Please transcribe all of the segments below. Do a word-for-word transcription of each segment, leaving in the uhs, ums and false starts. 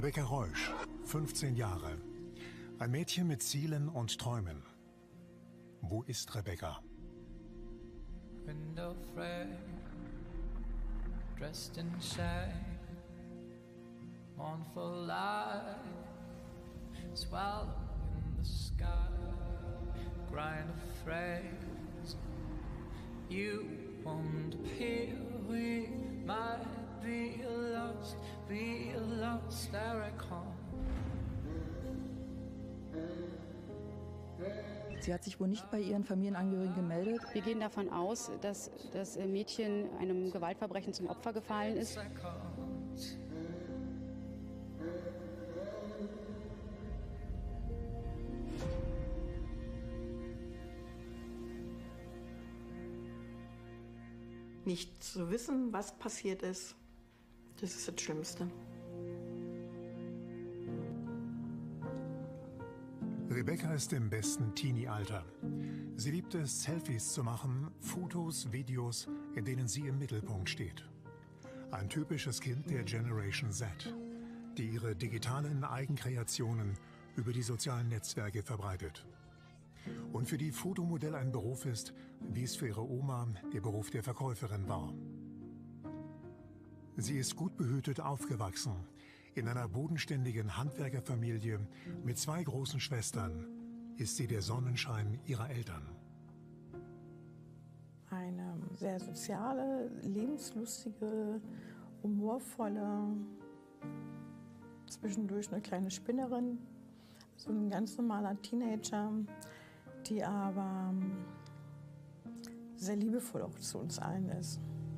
Rebecca Reusch, fünfzehn Jahre. Ein Mädchen mit Zielen und Träumen. Wo ist Rebecca? Window frame, dressed in shame, mournful light, swallow in the sky, grind of phrase. You won't appear, we might be lost, be lost, I recall. Sie hat sich wohl nicht bei ihren Familienangehörigen gemeldet. Wir gehen davon aus, dass das Mädchen einem Gewaltverbrechen zum Opfer gefallen ist. Nicht zu wissen, was passiert ist, das ist das Schlimmste. Rebecca ist im besten Teenie-Alter. Sie liebt es, Selfies zu machen, Fotos, Videos, in denen sie im Mittelpunkt steht. Ein typisches Kind der Generation Z, die ihre digitalen Eigenkreationen über die sozialen Netzwerke verbreitet. Und für die Fotomodell ein Beruf ist, wie es für ihre Oma der Beruf der Verkäuferin war. Sie ist gut behütet aufgewachsen, in einer bodenständigen Handwerkerfamilie mit zwei großen Schwestern ist sie der Sonnenschein ihrer Eltern. Eine sehr soziale, lebenslustige, humorvolle, zwischendurch eine kleine Spinnerin, so ein ganz normaler Teenager, die aber sehr liebevoll auch zu uns allen ist.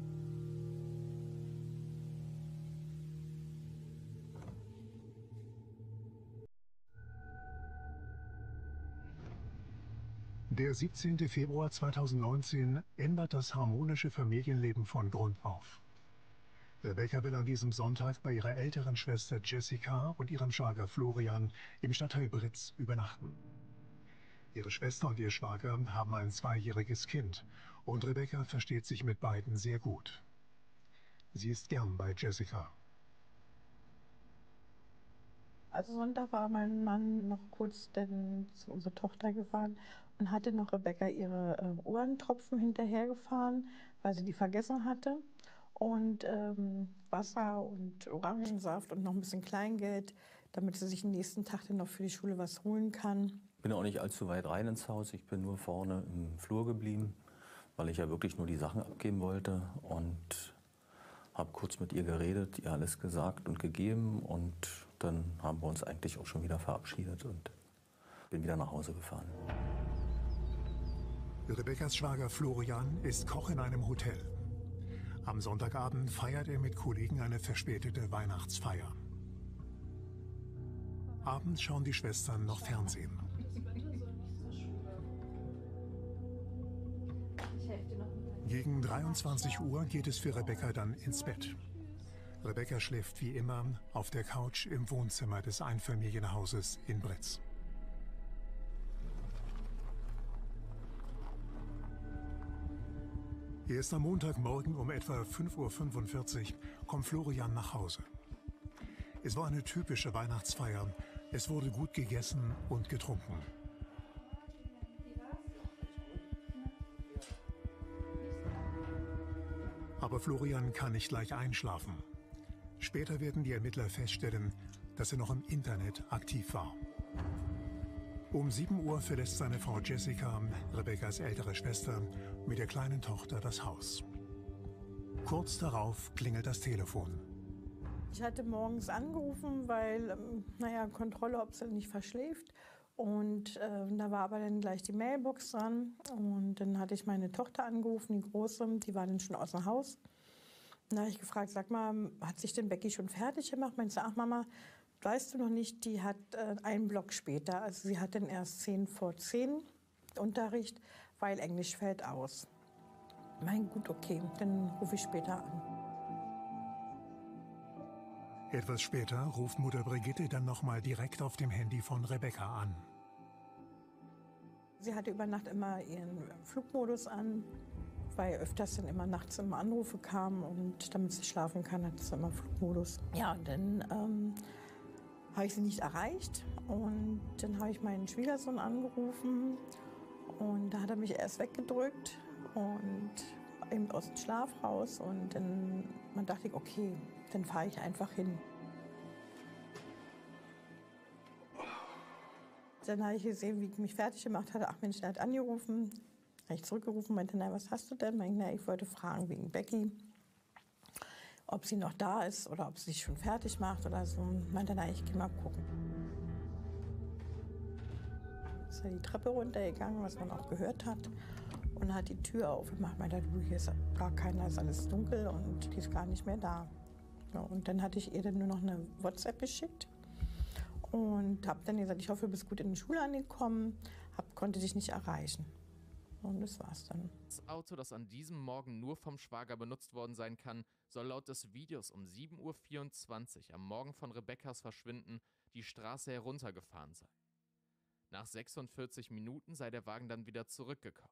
Der siebzehnte Februar zweitausendneunzehn ändert das harmonische Familienleben von Grund auf. Rebecca will an diesem Sonntag bei ihrer älteren Schwester Jessica und ihrem Schwager Florian im Stadtteil Britz übernachten. Ihre Schwester und ihr Schwager haben ein zweijähriges Kind und Rebecca versteht sich mit beiden sehr gut. Sie ist gern bei Jessica. Also Sonntag war mein Mann noch kurz denn zu unserer Tochter gefahren und hatte noch Rebecca ihre äh, Ohrentropfen hinterhergefahren, weil sie die vergessen hatte. Und ähm, Wasser und Orangensaft und noch ein bisschen Kleingeld, damit sie sich den nächsten Tag dann noch für die Schule was holen kann. Ich bin auch nicht allzu weit rein ins Haus. Ich bin nur vorne im Flur geblieben, weil ich ja wirklich nur die Sachen abgeben wollte. Und habe kurz mit ihr geredet, ihr alles gesagt und gegeben. Und dann haben wir uns eigentlich auch schon wieder verabschiedet und bin wieder nach Hause gefahren. Rebeccas Schwager Florian ist Koch in einem Hotel. Am Sonntagabend feiert er mit Kollegen eine verspätete Weihnachtsfeier. Abends schauen die Schwestern noch Fernsehen. Gegen dreiundzwanzig Uhr geht es für Rebecca dann ins Bett. Rebecca schläft wie immer auf der Couch im Wohnzimmer des Einfamilienhauses in Britz. Erst am Montagmorgen um etwa fünf Uhr fünfundvierzig kommt Florian nach Hause. Es war eine typische Weihnachtsfeier. Es wurde gut gegessen und getrunken. Aber Florian kann nicht gleich einschlafen. Später werden die Ermittler feststellen, dass er noch im Internet aktiv war. Um sieben Uhr verlässt seine Frau Jessica, Rebeccas ältere Schwester, mit der kleinen Tochter das Haus. Kurz darauf klingelt das Telefon. Ich hatte morgens angerufen, weil, naja, Kontrolle, ob sie nicht verschläft. Und äh, da war aber dann gleich die Mailbox dran. Und dann hatte ich meine Tochter angerufen, die Große, die war dann schon aus dem Haus. Und da habe ich gefragt, sag mal, hat sich denn Becky schon fertig gemacht? Meinte sie, ach Mama, weißt du noch nicht, die hat äh, einen Block später. Also sie hat dann erst zehn vor zehn Unterricht, weil Englisch fällt aus. Mein gut, okay, dann rufe ich später an. Etwas später ruft Mutter Brigitte dann noch mal direkt auf dem Handy von Rebecca an. Sie hatte über Nacht immer ihren Flugmodus an, weil öfters dann immer nachts immer Anrufe kamen und damit sie schlafen kann, hat sie immer Flugmodus. Ja, und dann ähm, habe ich sie nicht erreicht. Und dann habe ich meinen Schwiegersohn angerufen. Und da hat er mich erst weggedrückt und eben aus dem Schlaf raus. Und dann man dachte ich, okay, dann fahre ich einfach hin. Dann habe ich gesehen, wie ich mich fertig gemacht hatte. Ach Mensch, der hat angerufen. Habe ich zurückgerufen, meinte, na, was hast du denn? Meinte, na, ich wollte fragen wegen Becky, ob sie noch da ist oder ob sie sich schon fertig macht oder so. Meinte, na, ich gehe mal gucken. Ist ja die Treppe runtergegangen, was man auch gehört hat. Und hat die Tür aufgemacht. Meinte, du, hier ist gar keiner, ist alles dunkel und die ist gar nicht mehr da. Ja, und dann hatte ich ihr dann nur noch eine WhatsApp geschickt. Und habe dann gesagt, ich hoffe, du bist gut in die Schule angekommen. Hab, konnte dich nicht erreichen. Und das war's dann. Das Auto, das an diesem Morgen nur vom Schwager benutzt worden sein kann, soll laut des Videos um sieben Uhr vierundzwanzig am Morgen von Rebekkas Verschwinden die Straße heruntergefahren sein. Nach sechsundvierzig Minuten sei der Wagen dann wieder zurückgekommen.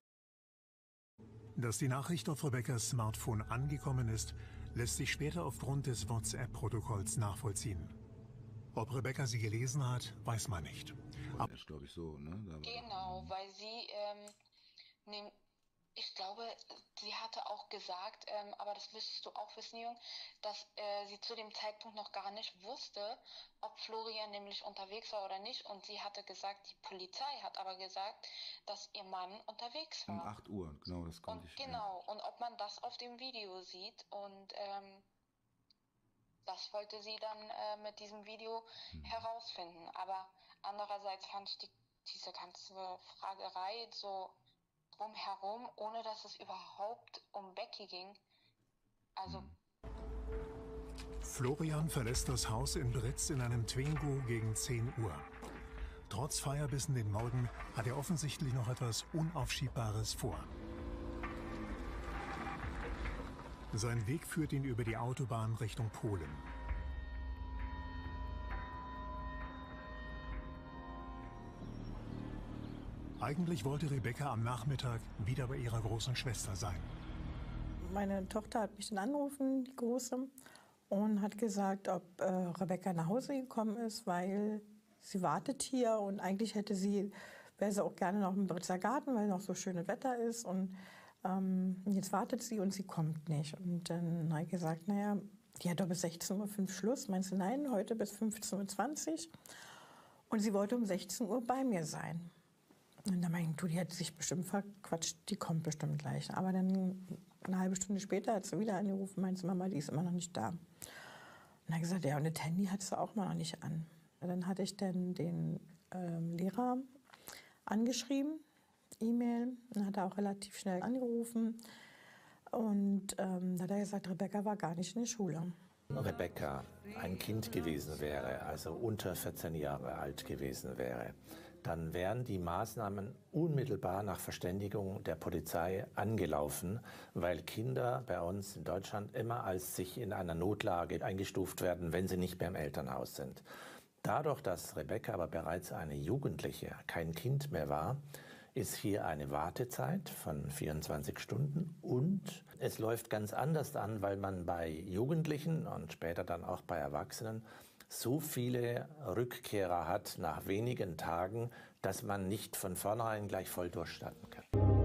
Dass die Nachricht auf Rebekkas Smartphone angekommen ist, lässt sich später aufgrund des WhatsApp-Protokolls nachvollziehen. Ob Rebekka sie gelesen hat, weiß man nicht. Das ist, glaube ich, so, ne? Genau, weil sie, ähm, nehm, ich glaube, sie hatte auch gesagt, ähm, aber das müsstest du auch wissen, Jung, dass äh, sie zu dem Zeitpunkt noch gar nicht wusste, ob Florian nämlich unterwegs war oder nicht. Und sie hatte gesagt, die Polizei hat aber gesagt, dass ihr Mann unterwegs war. Um acht Uhr, genau, das konnte und ich. Genau, ja. und ob man das auf dem Video sieht. Und ähm, das wollte sie dann äh, mit diesem Video hm. herausfinden. Aber andererseits fand ich die, diese ganze Fragerei so drumherum, ohne dass es überhaupt um Becky ging. Also. Hm. Florian verlässt das Haus in Britz in einem Twingo gegen zehn Uhr. Trotz Feier bis in den Morgen hat er offensichtlich noch etwas Unaufschiebbares vor. Sein Weg führt ihn über die Autobahn Richtung Polen. Eigentlich wollte Rebekka am Nachmittag wieder bei ihrer großen Schwester sein. Meine Tochter hat mich dann angerufen, die Große, und hat gesagt, ob äh, Rebekka nach Hause gekommen ist, weil sie wartet hier und eigentlich hätte sie, wäre sie auch gerne noch im Britzer Garten, weil noch so schönes Wetter ist und ähm, jetzt wartet sie und sie kommt nicht. Und dann habe ich gesagt, naja, die hat doch bis sechzehn Uhr fünf Schluss. Meinst du, nein, heute bis fünfzehn Uhr zwanzig. Und sie wollte um sechzehn Uhr bei mir sein. Und dann meinte ich, du, die hat sich bestimmt verquatscht, die kommt bestimmt gleich. Aber dann eine halbe Stunde später hat sie wieder angerufen, meinte Mama, die ist immer noch nicht da. Und dann hat gesagt, ja, und das Handy hat sie auch immer noch nicht an. Und dann hatte ich dann den ähm, Lehrer angeschrieben, E-Mail, dann hat er auch relativ schnell angerufen. Und ähm, dann hat er gesagt, Rebekka war gar nicht in der Schule. Rebekka ein Kind gewesen wäre, also unter vierzehn Jahre alt gewesen wäre, dann wären die Maßnahmen unmittelbar nach Verständigung der Polizei angelaufen, weil Kinder bei uns in Deutschland immer als sich in einer Notlage eingestuft werden, wenn sie nicht mehr im Elternhaus sind. Dadurch, dass Rebekka aber bereits eine Jugendliche, kein Kind mehr war, ist hier eine Wartezeit von vierundzwanzig Stunden und es läuft ganz anders an, weil man bei Jugendlichen und später dann auch bei Erwachsenen so viele Rückkehrer hat nach wenigen Tagen, dass man nicht von vornherein gleich voll durchstarten kann.